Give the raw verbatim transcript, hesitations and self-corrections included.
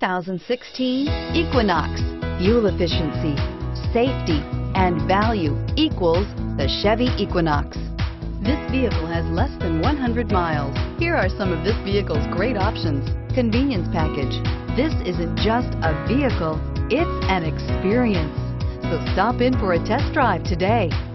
thousand sixteen Equinox. Fuel efficiency, safety, and value equals the Chevy Equinox. This vehicle has less than one hundred miles. Here are some of this vehicle's great options. Convenience package. This isn't just a vehicle, it's an experience. So stop in for a test drive today.